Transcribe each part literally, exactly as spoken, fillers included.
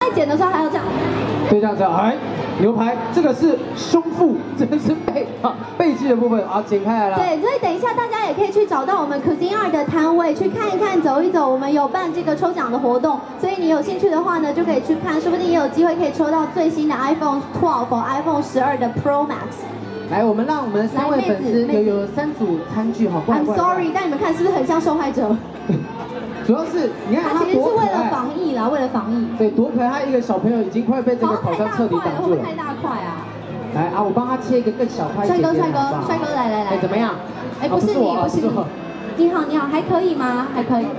在剪的时候还要这样。 对，这样子，哎，牛排这个是胸腹，这个是背啊背肌的部分啊，剪开来了。 对，所以等一下大家也可以去找到我们 Cuisine Art 的摊位去看一看、走一走。我们有办这个抽奖的活动，所以你有兴趣的话呢，就可以去看，说不定也有机会可以抽到最新的 iPhone 十二或 iPhone 十二的 Pro Max。 来，我们让我们的三位粉丝有有三组餐具哈。 I'm sorry， 但你们看是不是很像受害者？ 主要是你看它其实是为了防疫啦，为了防疫。 对，多可爱！他一个小朋友已经快被这个烤箱彻底挡住了。 太大块啊！ 来啊，我帮他切一个更小块一点。 帅哥，帅哥，帅哥，来来来。 哎，怎么样？ 哎，不是你，不是你。你好，你好，还可以吗？还可以。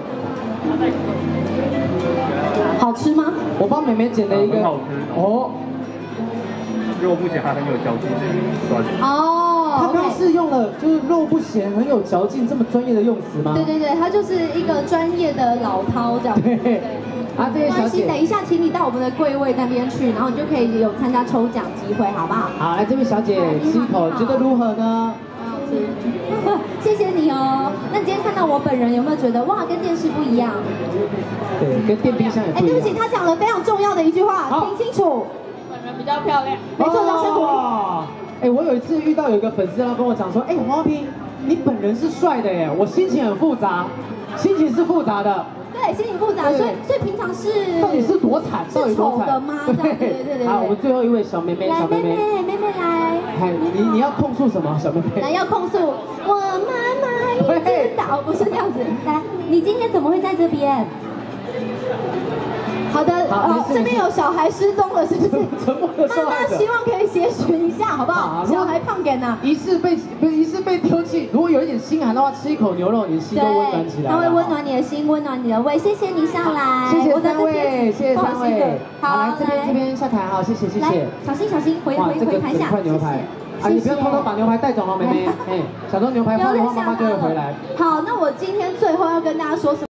好吃吗？ 我帮妹妹剪了一个。 好吃哦。肉不咸还很有嚼劲，刷起来。 哦， 他刚是用了就是肉不咸很有嚼劲这么专业的用词吗？ 对对对，他就是一个专业的老饕这样。 对。啊，这些小姐， 等一下，请你到我们的柜位那边去，然后你就可以有参加抽奖机会，好不好？ 好，来这位小姐吃一口，觉得如何呢？ 很好吃，谢谢你哦。那你今天看到我本人有没有觉得哇，跟电视不一样？ 对，跟电冰箱也不一样。 哎，对不起，他讲了非常重要的一句话，听清楚。 本人比较漂亮。 没错，掌声鼓励。 哎，我有一次遇到有一个粉丝，他跟我讲说，哎，黄浩平，你本人是帅的耶，我心情很复杂，心情是复杂的。 对，心情复杂，所以所以平常是到底是多惨？到底多惨的吗？对对对对。 好，我们最后一位小妹妹，小妹妹， 妹妹妹来。 哎，你你要控诉什么，小妹妹？ 来，要控诉我妈妈一直倒，不是这样子。来，你今天怎么会在这边？好的，哦，这边有小孩失踪了，是不是？妈妈希望可以协寻一下，好不好？小孩胖点呐。 疑似被不是疑似被丢弃，如果有一点心寒的话，吃一口牛肉，你的心都温暖起来。 它会温暖你的心，温暖你的胃。谢谢你上来， 谢谢三位，谢谢三位。 好， 来这边这边下台，好，谢谢谢谢。 小心小心，回回回台下。 块牛排。啊，你不要偷偷把牛排带走哦，妹妹。哎，小偷牛排放的话，妈妈就会回来。 好，那我今天最后要跟大家说什么？